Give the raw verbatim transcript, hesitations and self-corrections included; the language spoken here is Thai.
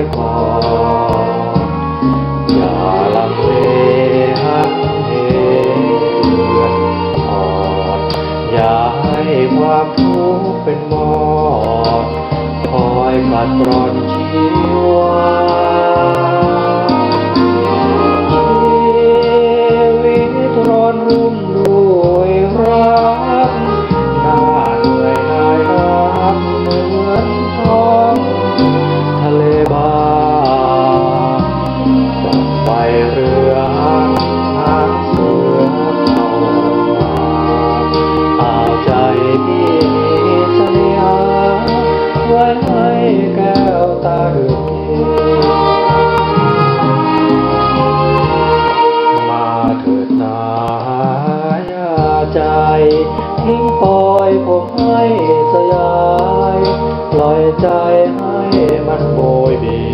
กอดอย่าลังเลหักเหเดือดอ่อนอย่าให้ความทุกข์เป็นหมอดคอยกัดกร่อนชีวาชีวิตร้อนรุ่มด้วยรักหน้าเหนื่อยหน่ายรักเหมือนท้องทะเลบางจับไปเรือหางเสือเข้ามาอ่าวใจพี่มีสัญญาไว้ให้แก้วตาดึกมาเถิดนาอย่าใจทิ้งปล่อยผมให้สยายปล่อยใจให้มันโบยบิน